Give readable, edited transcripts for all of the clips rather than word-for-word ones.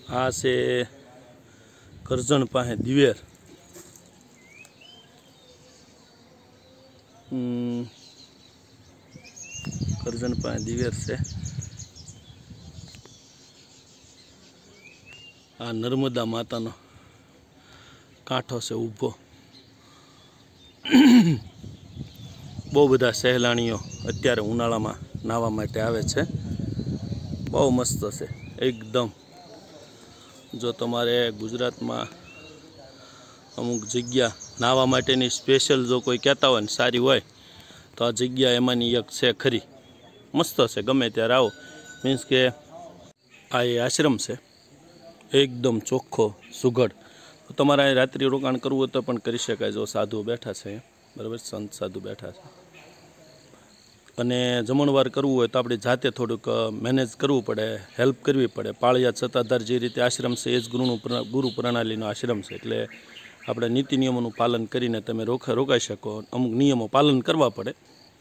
आ से करजण पासे दिवेर करजण पासे दिवेर से आ नर्मदा मातानो कांठो से ऊभो बहु बधा सहेलाणीओ अत्यारे उनाळामां नावा माटे आवे छे। बहु मस्त छे एकदम। जो तमारे गुजरात में अमुक जग्या नावा माटेनी स्पेशल जो कोई कहता हो सारी होय तो आ जग्या एमांनी एक छे खरी। मस्त छे, गमे त्यारे आओ। मीन्स के आ ए आश्रम छे एकदम चोख्खो सुघड़। तो तमारे रात्रि रोकाण करवुं होय तो पण करी शकाय। जो साधु बैठा छे बराबर, संत साधु बैठा छे। अने जमणवार करवुं होय तो आपणे जाते थोड़ुंक मैनेज करवुं पड़े, हेल्प करवी पड़े। पाळिया सत्ताधार जे रीते आश्रम छे ए ज गुरु प्रणालीनो आश्रम छे એટલે આપણે નીતિ નિયમોનું પાલન કરીને તમે રોકાઈ શકો। અમુક નિયમો પાલન કરવા પડે,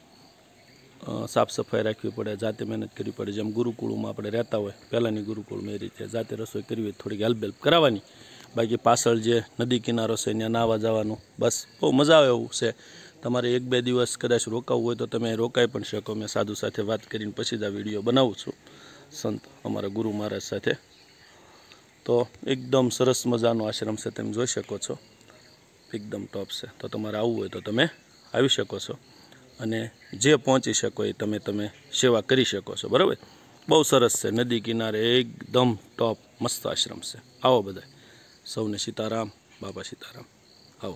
સાફ સફાઈ રાખવી પડે, જાતે મહેનત કરવી પડે। જેમ ગુરુકુળમાં આપણે રહેતા હોય પહેલાંની ગુરુકુળમાં એ રીતે જાતે રસોઈ કરવી, થોડીક હેલ્પ કરાવવાની। બાકી પાછળ જે નદી કિનારો છે ત્યાં નાવા જવાનું, બસ બહુ મજા આવે એવું છે। તમારે 1-2 દિવસ કદાચ રોકાવું હોય તો તમે રોકાઈ પણ શકો। મેં સાધુ સાથે વાત કરીને પછી જ આ વિડીયો બનાવું છું, સંત અમારા ગુરુ મહારાજ સાથે। તો એકદમ સરસ મજાનો આશ્રમ છે, તમે જોઈ શકો છો, એકદમ ટોપ છે। તો તમારે આવવું હોય તો તમે આવી શકો છો અને જે પહોંચી શકો એ તમે સેવા કરી શકો છો, બરાબર। બહુ સરસ છે, નદી કિનારે એકદમ ટોપ મસ્ત આશ્રમ છે। આવો બધા સૌને સીતારામ, બાપા સીતારામ। आओ।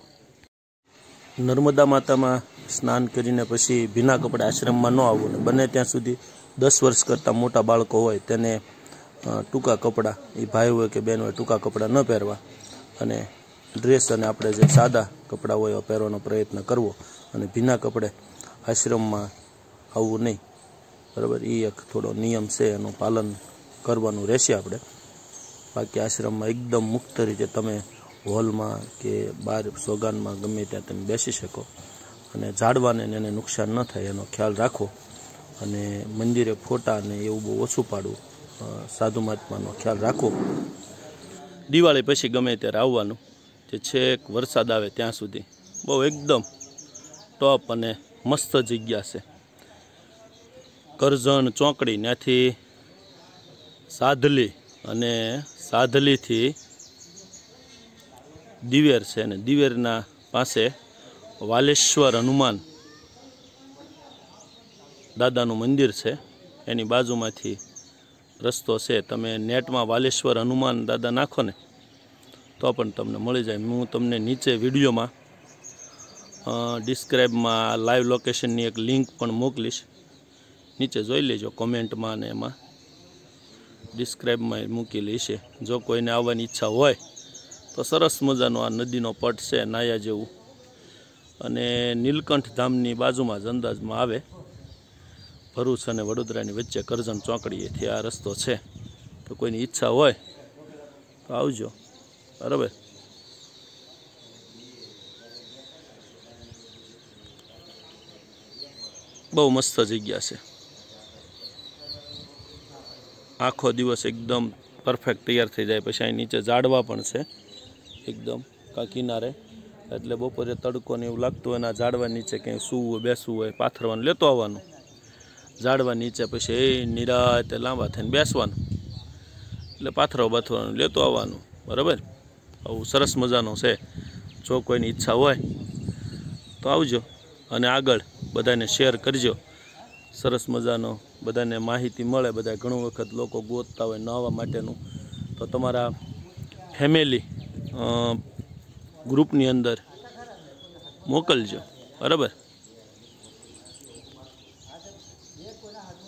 नर्मदा माता में स्नान करीने पछी भीना कपड़े आश्रम में न आववुं ने बने त्यां सुधी 10 वर्ष करता मोटा बाळको होय तेने टूका कपड़ा, ए भाई होय के बेन होय, टूका कपड़ा न पहेरवा अने ड्रेस अने आपणे जे सादा कपड़ा होय पहेरवानो प्रयत्न करवो अने भीना कपड़े आश्रम में आववुं नहीं, बराबर। ए एक थोड़ो नियम छे, एनुं पालन करवानुं रहेशे आपणे। बाकी आश्रम में एकदम मुक्त रीते तमे हॉल में के बार सोगान में गमे त्यां तमे बेसी शको अने झाड़वाने ने नुकसान न थाय एनो ख्याल राखो अने मंदिरे फोटा ने एवुं बहु ओछुं पाडवुं, साधु महात्मानो ख्याल राखो। दिवाळी पछी गमे त्यारे आववानुं, जे छेक वरसाद आवे त्यां सुधी। बहु एकदम टॉप अने मस्त जग्या छे। करजण चौकड़ी न्याथी साधली अने साधली थी दिवेर छे ने दिवेरना पासे वालेश्वर हनुमान दादानुं मंदिर छे। एनी बाजुमांथी रस्तो छे। तमे नेटमां वालेश्वर हनुमान दादा नाखो ने तो पण तमने मळी जाय। हूँ तमने नीचे विडियोमां डिस्क्राइबमां लाइव लोकेशननी एक लिंक पण मोकलीश, नीचे जोई लेजो कॉमेंटमां ने एमां डिस्क्राइबमां मूकेली छे। जो कोईने आववानी इच्छा होय तो सरस मजानो आ नदीनो पट छे नाया जेवुं अने नीलकंठ धामनी बाजुमां ज अंदाजमां आवे। भरूच अने वडोदरानी वच्चे करजण चौकड़ीएथी आ रस्तो छे। तो कोईनी इच्छा होय तो आवजो, बराबर। बहु मस्त जग्या छे। आखो दिवस एकदम परफेक्ट तैयार थई जाय पछी અહીં નીચે ઝાડવા પણ છે एकदम का किनारे, એટલે બપોરે તડકો ને એવું લાગતું હોય ને આ ઝાડવા નીચે ક્યાંય સૂવું બેસવું હોય પાથરવાનું લેતો આવવાનું ઝાડવા નીચે, પછી એ નિરાતે લાંબા થઈને બેસવાનું, એટલે પાથરો બાથવાનું લેતો આવવાનું, બરાબર। આવું સરસ મજાનું છે। જો કોઈની ઈચ્છા હોય તો આવજો અને આગળ બધાને શેર કરજો। સરસ મજાનો બધાને માહિતી મળે। બધા ઘણું વખત લોકો ગોતતા હોય નવા માટેનું, તો તમારા ફેમિલી ग्रुपनी अंदर मोकलजो, बराबर।